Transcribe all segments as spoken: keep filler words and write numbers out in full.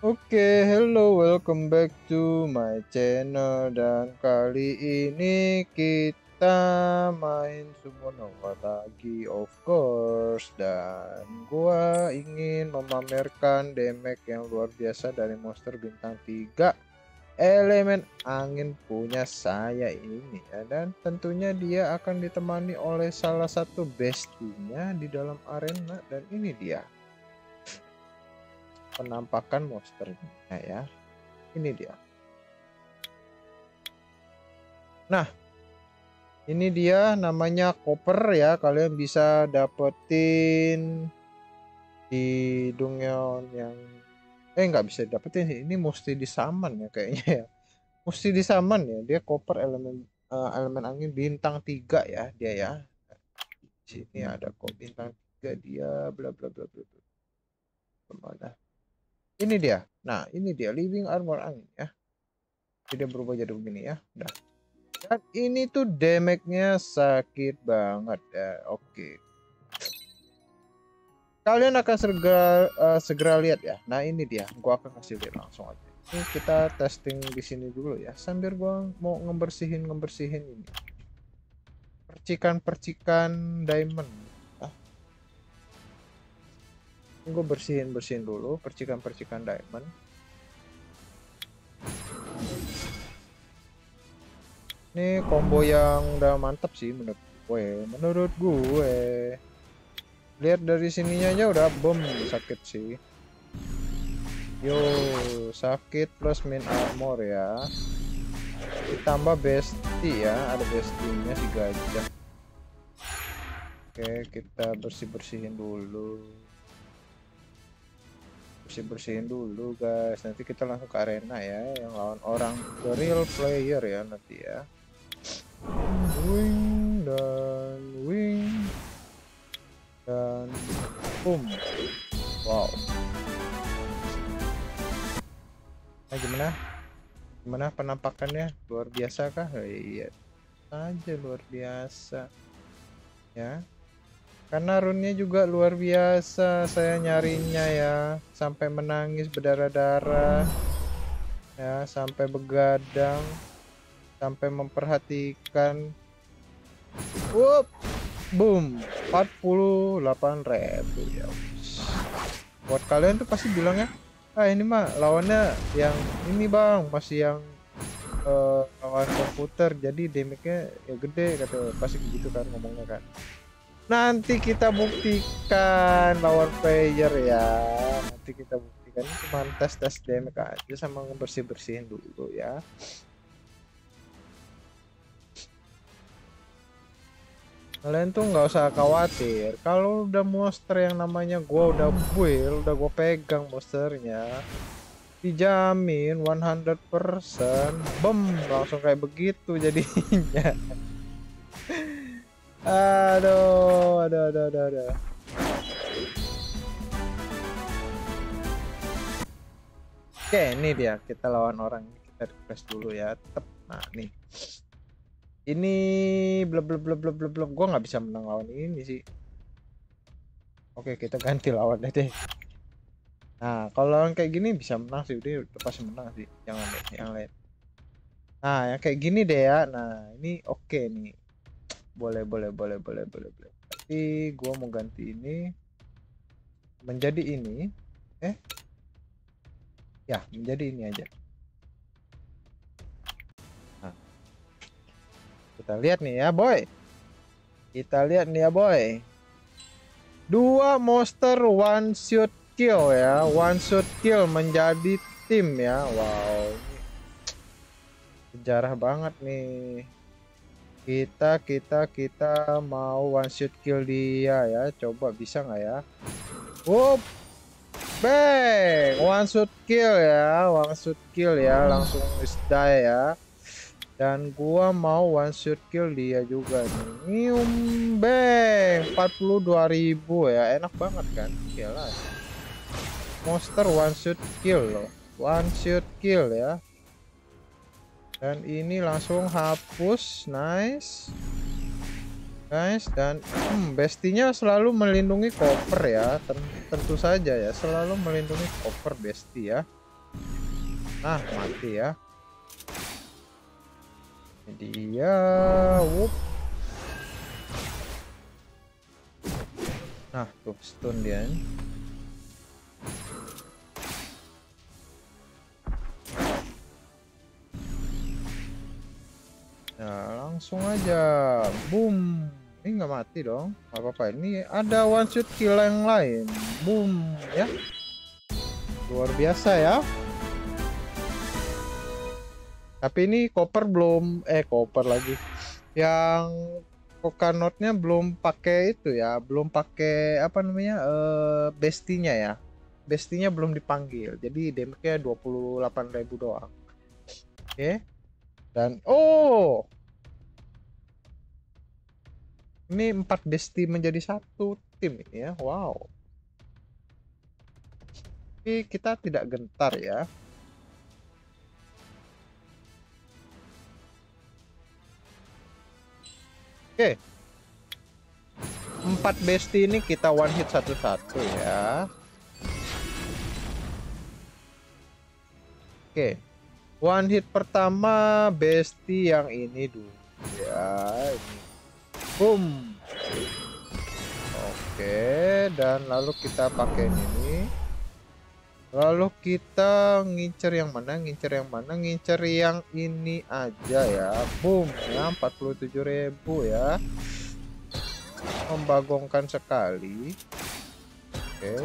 Oke, hello, welcome back to my channel. Dan kali ini kita main Summonowa lagi, of course. Dan gua ingin memamerkan damage yang luar biasa dari monster bintang tiga elemen angin punya saya ini ya. Dan tentunya dia akan ditemani oleh salah satu bestinya di dalam arena. Dan ini dia penampakan monsternya ya, ini dia. Nah, ini dia namanya koper ya, kalian bisa dapetin di Dungeon yang eh nggak bisa dapetin, ini mesti disaman ya kayaknya ya, mesti disaman ya. Dia koper elemen uh, elemen angin bintang tiga ya dia ya. Sini ada kok bintang tiga dia, bla bla bla bla bla. Kemana? Ini dia. Nah, ini dia living armor angin ya. Tidak berubah jadi begini ya. Udah. Dan ini tuh damage-nya sakit banget ya. Oke. Kalian akan segera uh, segera lihat ya. Nah, ini dia. Gua akan kasih lihat langsung aja. Ini kita testing di sini dulu ya. Sambil gua mau ngebersihin ngebersihin ini. Percikan-percikan diamond. Ah. Gue bersihin bersihin dulu percikan-percikan diamond. Ini combo yang udah mantep sih menurut gue. Menurut gue. Lihat dari sininya aja udah bom sakit sih. Yo, sakit plus main armor ya. Ditambah bestie ya, ada bestinya si gajah. Oke, kita bersih-bersihin dulu. Bersih-bersihin dulu guys. Nanti kita langsung ke arena ya, yang lawan orang the real player ya nanti ya. Wing dan wing dan boom. Wow. Nah, gimana? Gimana penampakannya? Luar biasa kah? Oh, iya. Aja luar biasa. Ya. Karena runnya juga luar biasa. Saya nyarinya ya, sampai menangis berdarah-darah. Ya, sampai begadang. Sampai memperhatikan. Wup. Boom, empat puluh delapan ribu ya. Buat kalian tuh pasti bilangnya, ah ini mah lawannya yang ini bang, masih yang uh, lawan komputer, jadi damage-nya ya gede, kata pasti begitu kan ngomongnya kan. Nanti kita buktikan lawan player ya. Nanti kita buktikan, cuma tes-tes damage aja sama ngebersih-bersihin dulu ya. Kalian tuh nggak usah khawatir. Kalau udah monster yang namanya gua udah build, udah gua pegang monsternya, dijamin seratus persen bom langsung kayak begitu jadinya. Aduh, aduh, aduh, aduh, aduh. Oke, ini dia kita lawan orang. Kita refresh dulu ya. Tetap. Nah, nih. Ini blub blub blub blub blub blub. Gue nggak bisa menang lawan ini sih. Oke, kita ganti lawan deh. Nah, kalau lawan kayak gini bisa menang sih, udah, udah pasti menang sih. Jangan deh, yang lain. Nah, yang kayak gini deh ya. Nah, ini oke nih. Boleh, boleh, boleh, boleh, boleh, boleh. Tapi gue mau ganti ini menjadi ini. Eh, ya menjadi ini aja. Kita lihat nih ya boy. Kita lihat nih ya boy. Dua monster one shot kill ya. One shot kill menjadi tim ya. Wow. Sejarah banget nih. Kita kita kita mau one shot kill dia ya. Coba bisa nggak ya? Wup. Bang. One shot kill ya. One shot kill ya. Langsung die ya. Dan gua mau one shot kill dia juga nih. Nyium bang empat puluh dua ribu ya. Enak banget kan. Gila. Monster one shot kill loh. One shot kill ya. Dan ini langsung hapus. Nice. Nice. Dan hmm, bestinya selalu melindungi koper ya. Tentu saja ya. Selalu melindungi koper besti ya. Nah, mati ya. Jadi ya, wup. Nah, tuh stun dia. Nah, langsung aja, boom. Ini nggak mati dong, nggak apa-apa. Ini ada one shot kill yang lain, boom ya. Luar biasa ya. Tapi ini koper belum, eh koper lagi. Yang Kokanotnya belum pakai itu ya, belum pakai apa namanya, eh, bestinya ya. Bestinya belum dipanggil, jadi damage-nya dua puluh delapan ribu doang. Oke. Dan oh, ini empat besti menjadi satu tim ini ya. Wow. Tapi kita tidak gentar ya. Oke. Empat besti ini kita one hit satu-satu ya. Oke. One hit pertama besti yang ini dulu ya. Ini. Boom. Oke, dan lalu kita pakai ini. Lalu kita ngincer yang mana? Ngincer yang mana? Ngincer yang ini aja ya. Boom ya, empat puluh tujuh ribu ya. Membagongkan sekali. Oke.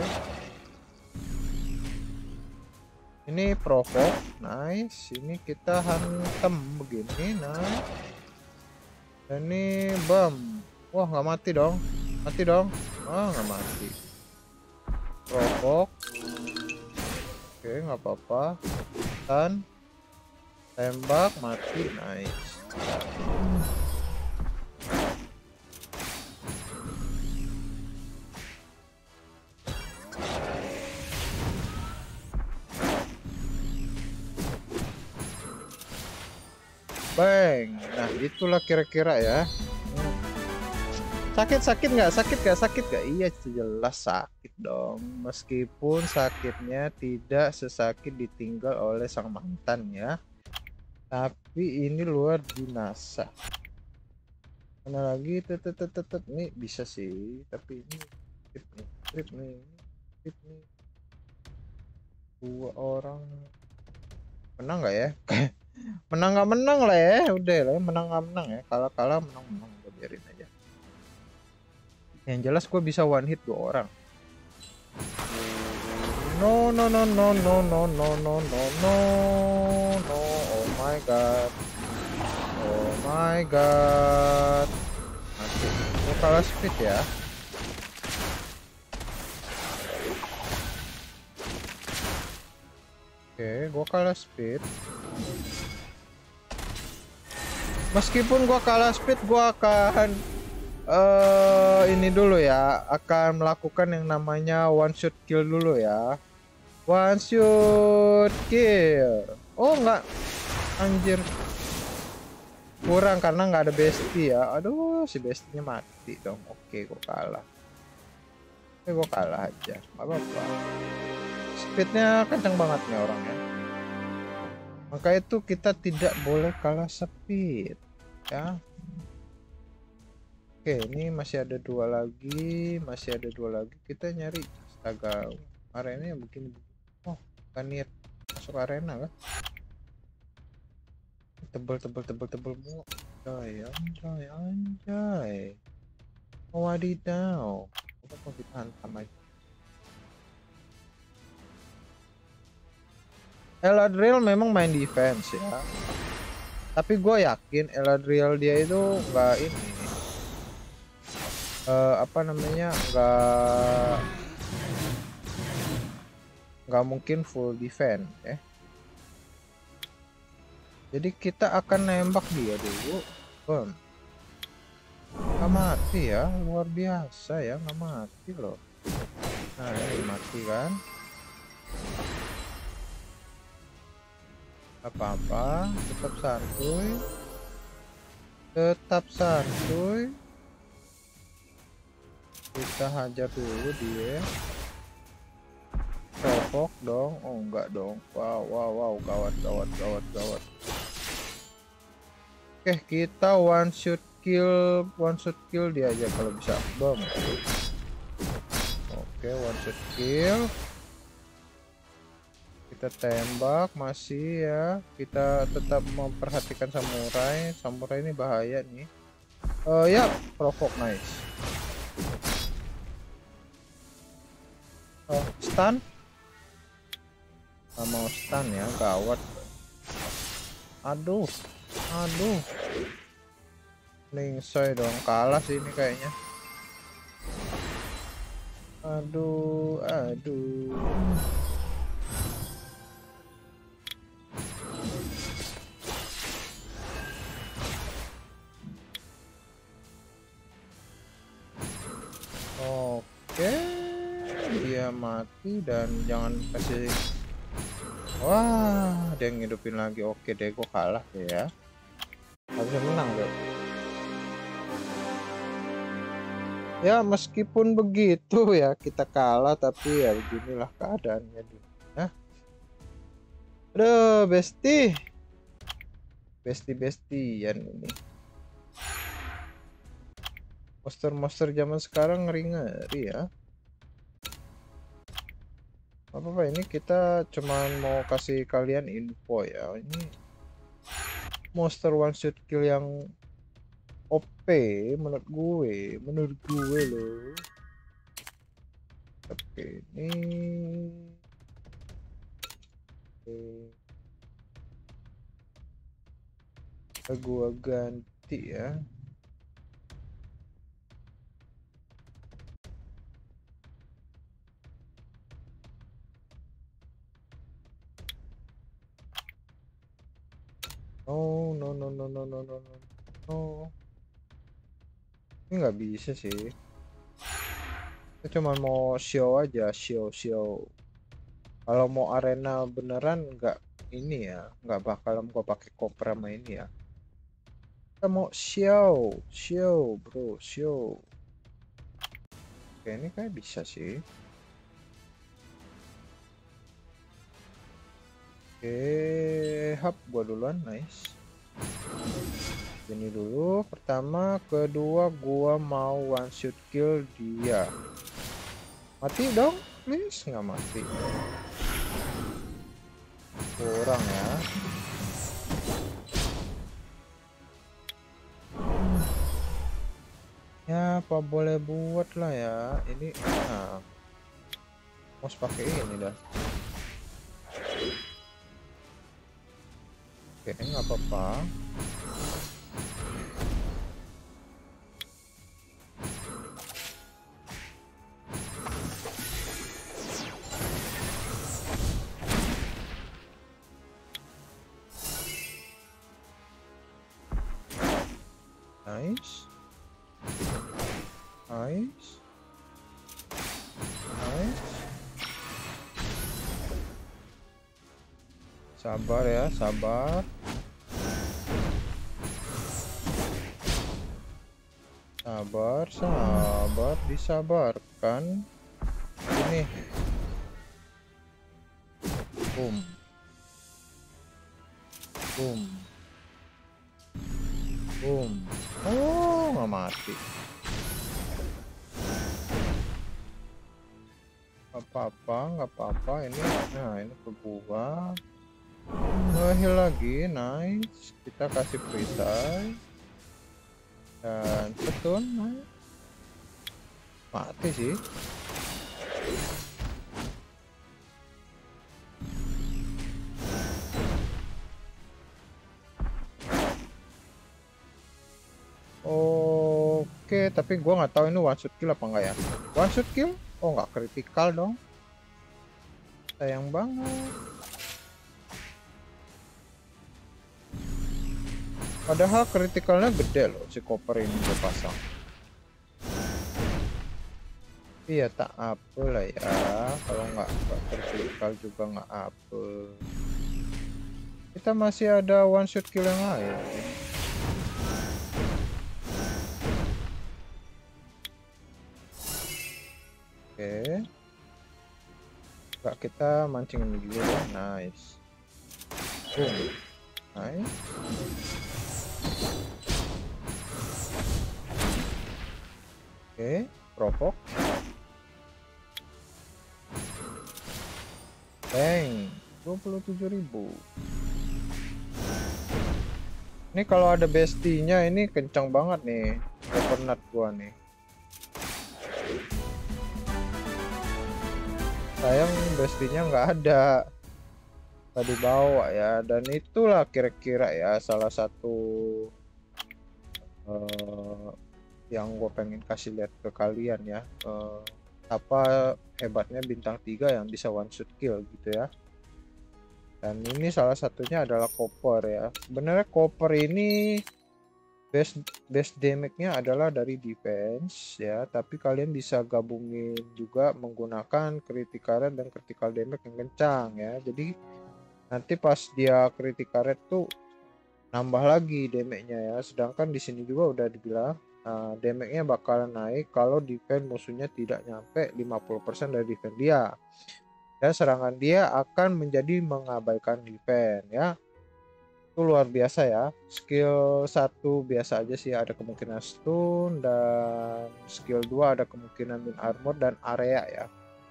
Ini provoke, nice. Ini kita hantam begini, nice. Dan ini bam. Wah, nggak mati dong. Mati dong. Ah, nggak mati. Provoke. Oke, nggak apa-apa. Dan tembak, mati, nice. Bang, nah itulah kira-kira ya. Sakit sakit nggak? Sakit nggak? Sakit nggak? Iya jelas sakit dong. Meskipun sakitnya tidak sesakit ditinggal oleh sang mantan ya. Tapi ini luar binasa. Mana lagi? Tetep tetep tetep nih bisa sih. Tapi ini trip nih, trip nih, trip nih. Dua orang menang nggak ya? Menang nggak menang lah ya, udah lah ya, menang nggak menang ya, kalah kalah menang menang, gue biarin aja. Yang jelas gue bisa one hit dua orang. No no no no no no no no no no no, oh my god, oh my god, mati. Gue kalah speed ya. Oke, gue kalah speed. Meskipun gua kalah speed, gua akan uh, ini dulu ya, akan melakukan yang namanya one shot kill dulu ya. One shot kill. Oh enggak, anjir, kurang karena nggak ada bestie ya. Aduh, si bestinya mati dong. Oke, gua kalah. Oke, gua kalah aja, nggak apa-apa. Speednya kencang banget nih orangnya. Maka itu kita tidak boleh kalah speed ya. Oke, ini masih ada dua lagi, masih ada dua lagi. Kita nyari astaga, arena yang begini. Oh, kan niat masuk arena kan? Tebel tebel tebel tebel mu. Anjay, anjay, anjay. Wadidaw. Apa kita hantam aja. Eladriel memang main defense ya, tapi gue yakin Eladriel dia itu nggak ini, uh, apa namanya, nggak nggak mungkin full defense ya. Jadi kita akan nembak dia dulu, bom. Nggak mati ya, luar biasa ya, nggak mati loh. Nah ini mati kan? Apa-apa, tetap santuy, tetap santuy. Kita hajar dulu dia. provoke dong. Oh enggak dong. Wow wow wow, gawat gawat gawat gawat. Oke, kita one shot kill, one shot kill dia aja kalau bisa. Bom. Oke, one shot kill. Kita tembak masih ya. Kita tetap memperhatikan samurai. Samurai ini bahaya nih. Uh, ya, provoke nice. Oh, stun. Nggak mau stun ya, gawat. Aduh, aduh. Ningsoy dong, kalah sih ini kayaknya. Aduh, aduh. Oke, dia mati dan jangan kasih. Wah, dia ngidupin lagi. Oke deh, gue kalah ya. Harusnya menang deh. Ya meskipun begitu ya, kita kalah tapi ya beginilah keadaannya dulu. Nah, aduh, besti, besti bestian ini. Monster-monster zaman sekarang ngeri-ngeri ya. Apa-apa, ini kita cuman mau kasih kalian info ya. Ini monster one shot kill yang O P menurut gue, menurut gue loh. Oke, ini Oke. Gua ganti ya. Oh no no no no no no no no. Ini nggak bisa sih. Kita cuma mau show aja, show show. Kalau mau arena beneran nggak ini ya, nggak bakalan gua pakai koper sama ini ya. Kita mau show, show bro, show. Oke, ini kayak bisa sih. Oke, hap gua duluan, nice. Ini dulu, pertama, kedua gua mau one shot kill dia. Mati dong, please. Nggak mati. Kurang ya. Ya apa boleh buat lah ya. Ini nah, mau pakai ini dah. Oke, nggak apa-apa. Nice. Nice. Nice. Sabar ya, sabar. Sabar, sabar, disabarkan. Ini. Boom. Boom. Boom. Oh, nggak mati. Apa-apa, nggak apa-apa. Ini, nah ini ke gua. Nge-heal lagi, nice. Kita kasih perisai. Dan setun, nice. Mati sih. Oke, tapi gua nggak tahu ini one shot kill apa enggak ya. One shot kill? Oh, nggak kritikal dong. Sayang banget. Padahal kritikalnya gede loh si koper ini gue pasang. Iya tak apa lah ya. Kalau nggak kritikal juga nggak apa. Kita masih ada one shot kill yang lain. Oke. Enggak, kita mancing ini dulu ya. Nice. Boom. Nice. Oke, provok. Bang, dua puluh tujuh ribu. Ini kalau ada bestinya ini kencang banget nih. Coconut gua nih. Sayang bestinya nggak ada. Tadi bawa ya. Dan itulah kira-kira ya salah satu uh, yang gue pengen kasih lihat ke kalian ya. Uh, apa hebatnya bintang tiga yang bisa one shot kill gitu ya. Dan ini salah satunya adalah copper ya. Sebenarnya copper ini base base damage-nya adalah dari defense ya, tapi kalian bisa gabungin juga menggunakan critical rate dan critical damage yang kencang ya. Jadi nanti pas dia critical rate tuh nambah lagi damage-nya ya. Sedangkan di sini juga udah dibilang uh, damage-nya bakalan naik kalau defense musuhnya tidak nyampe lima puluh persen dari defense dia. Dan serangan dia akan menjadi mengabaikan defense ya. Itu luar biasa ya. Skill satu biasa aja sih, ada kemungkinan stun, dan skill dua ada kemungkinan min armor dan area ya.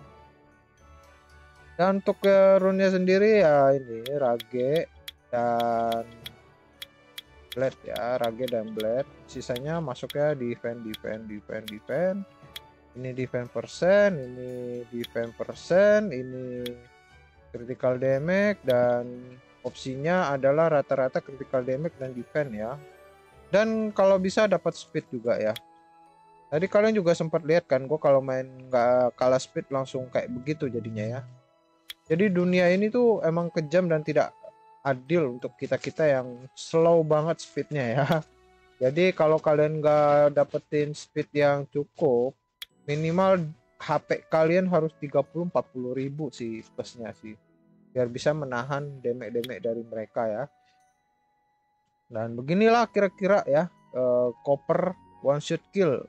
Dan untuk ke rune-nya sendiri ya ini rage dan blade ya, rage dan blade. Sisanya masuknya defense defense defense defense. Ini defense persen, ini defense persen, ini critical damage, dan opsinya adalah rata-rata critical damage dan defense ya. Dan kalau bisa dapat speed juga ya. Tadi kalian juga sempat lihat kan, gue kalau main nggak kalah speed langsung kayak begitu jadinya ya. Jadi dunia ini tuh emang kejam dan tidak adil untuk kita-kita yang slow banget speednya ya. Jadi kalau kalian nggak dapetin speed yang cukup, minimal H P kalian harus tiga puluh sampai empat puluh ribu sih plusnya sih, biar bisa menahan damage-damage dari mereka ya. Dan beginilah kira-kira ya uh, copper one shot kill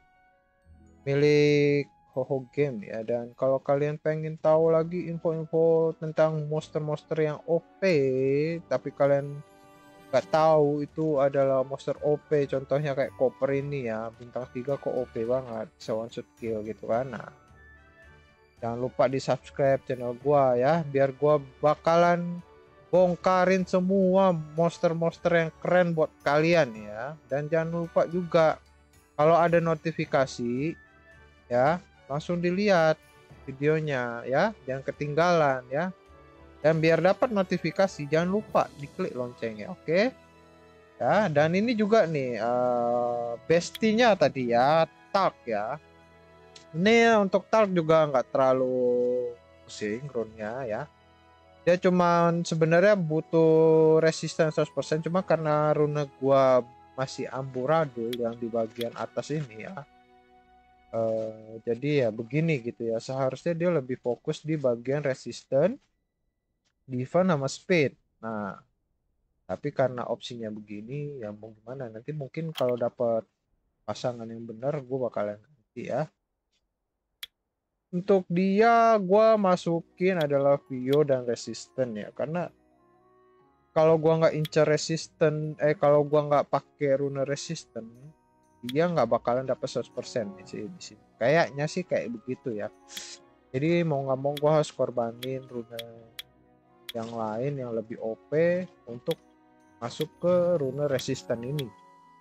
milik Hoho Game ya. Dan kalau kalian pengen tahu lagi info-info tentang monster-monster yang O P tapi kalian nggak tahu itu adalah monster O P, contohnya kayak copper ini ya, bintang tiga kok O P banget, bisa one shot kill gitu kan. Nah, jangan lupa di subscribe channel gua ya, biar gua bakalan bongkarin semua monster-monster yang keren buat kalian ya. Dan jangan lupa juga kalau ada notifikasi ya, langsung dilihat videonya ya, jangan ketinggalan ya. Dan biar dapat notifikasi jangan lupa diklik loncengnya, oke okay? Ya. Dan ini juga nih uh, bestinya tadi ya, Talk ya. Ini untuk Talk juga nggak terlalu pusing rune-nya ya. Dia cuman sebenarnya butuh resistance seratus persen, cuma karena rune gua masih amburadul yang di bagian atas ini ya. Uh, jadi ya begini gitu ya, seharusnya dia lebih fokus di bagian resistance, defense sama speed. Nah, tapi karena opsinya begini ya mau gimana, nanti mungkin kalau dapat pasangan yang benar gue bakalan ganti ya. Untuk dia gue masukin adalah Vio dan resisten ya, karena kalau gue nggak incer resisten, eh kalau gue nggak pakai rune resisten, dia nggak bakalan dapat seratus persen sih di sini. Kayaknya sih kayak begitu ya. Jadi mau nggak mau gue harus korbanin rune yang lain yang lebih O P untuk masuk ke rune resisten ini.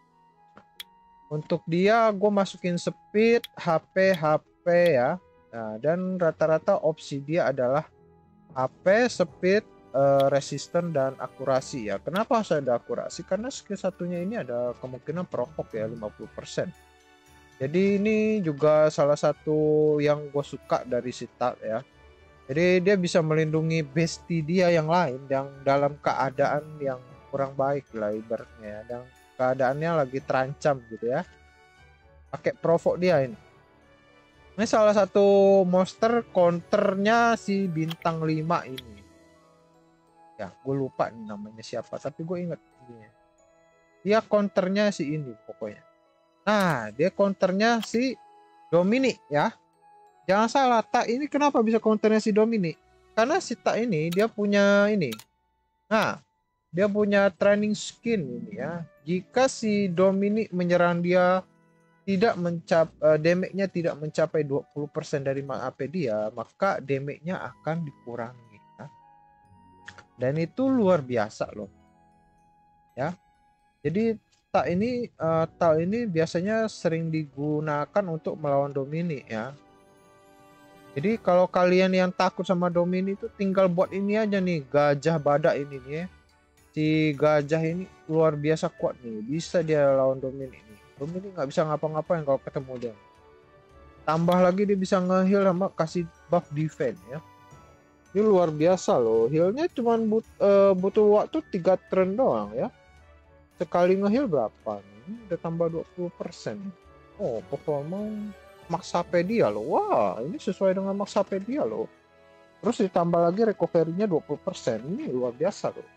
Untuk dia gue masukin speed, H P, H P ya. Nah, dan rata-rata opsi dia adalah H P, speed, uh, resisten, dan akurasi ya. Kenapa saya ada akurasi? Karena skill satunya ini ada kemungkinan provok ya lima puluh persen. Jadi ini juga salah satu yang gue suka dari si Talk ya. Jadi dia bisa melindungi bestie dia yang lain yang dalam keadaan yang kurang baik lah ibaratnya ya, dan keadaannya lagi terancam gitu ya. Pakai provok dia ini. Ini salah satu monster counternya si bintang lima ini. Ya, gue lupa nih namanya siapa, tapi gue inget ini. Dia counternya si ini pokoknya. Nah, dia counternya si Dominic ya. Jangan salah, tak ini kenapa bisa counternya si Dominic? karena si Tak ini dia punya ini. Nah, dia punya training skin ini ya. Jika si Dominic menyerang dia tidak mencap uh, damage-nya tidak mencapai dua puluh persen dari A P dia, maka damage-nya akan dikurangi ya. Dan itu luar biasa loh. Ya. Jadi tak ini uh, tak ini biasanya sering digunakan untuk melawan Dominic ya. Jadi kalau kalian yang takut sama Dominic itu tinggal buat ini aja nih, gajah badak ini nih ya. Si gajah ini luar biasa kuat nih, bisa dia lawan Dominic ini. Dominic nggak bisa ngapa-ngapain kalau ketemu dia. Tambah lagi dia bisa nge-heal sama kasih buff defense ya. Ini luar biasa loh. Healnya cuma but, uh, butuh waktu tiga turn doang ya. Sekali nge-heal berapa nih? Ini udah tambah dua puluh persen. Oh, performa max H P dia loh. Wah, ini sesuai dengan max H P dia loh. Terus ditambah lagi recovery-nya dua puluh persen. Ini luar biasa loh.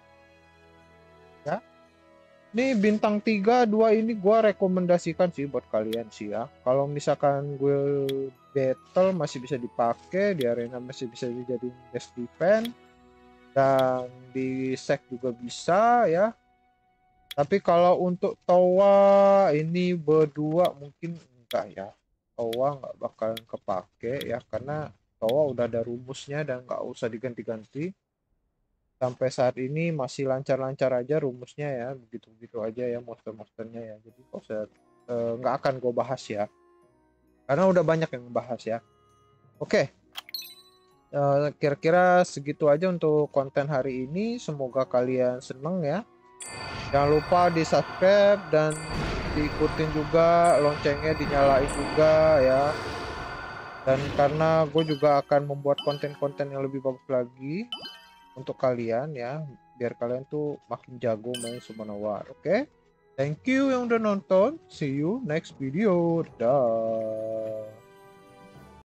Ya. Ini bintang tiga dua ini gua rekomendasikan sih buat kalian sih ya. Kalau misalkan gue battle masih bisa dipakai, di arena masih bisa dijadiin best defense, dan di sec juga bisa ya. Tapi kalau untuk Towa ini berdua mungkin enggak ya. Towa nggak bakalan kepake ya, karena Towa udah ada rumusnya dan nggak usah diganti-ganti. Sampai saat ini masih lancar-lancar aja rumusnya ya, begitu-begitu aja ya monster-monsternya ya. Jadi kok saya eh, nggak akan gue bahas ya, karena udah banyak yang membahas ya. Oke, eh, kira-kira segitu aja untuk konten hari ini. Semoga kalian seneng ya. Jangan lupa di subscribe dan diikutin juga, loncengnya dinyalain juga ya. Dan karena gue juga akan membuat konten-konten yang lebih bagus lagi untuk kalian ya, biar kalian tuh makin jago main Summoner War. Oke, okay? Thank you yang udah nonton. See you next video. Dah.